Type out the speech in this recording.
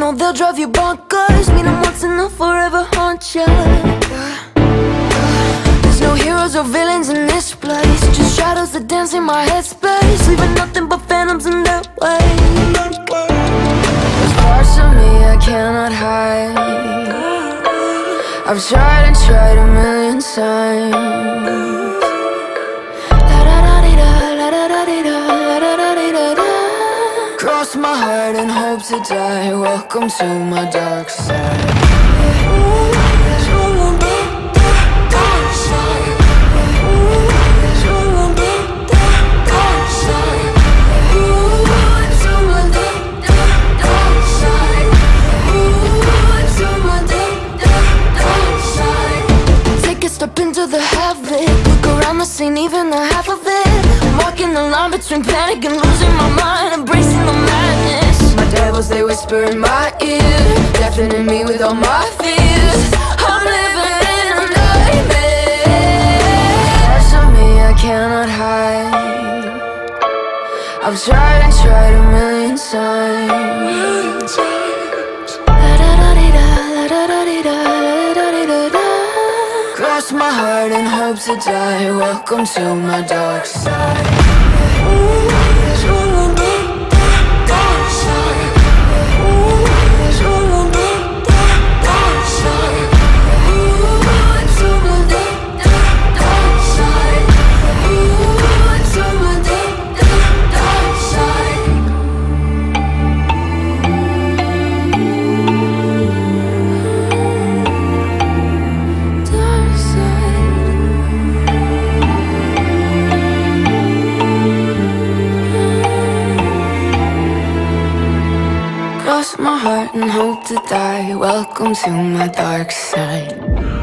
know they'll drive you bonkers. Meet them once and they'll forever haunt you. There's no heroes or villains in this place, just shadows that dance in my headspace, leaving nothing but phantoms in their way. There's parts of me I cannot hide. I've tried and tried a million times. Cross my heart and hope to die. Welcome to my dark side. Take a step into the heaven, look around the scene, even the half of it. I'm walking the line between panic and losing my mind, embracing the madness. My devils, they whisper in my ear, deafening me with all my fears. I'm living in a nightmare. Parts of me I cannot hide. I've tried and tried a million times. Cross my heart and hope to die. Welcome to my dark side. Cross my heart and hope to die. Welcome to my dark side.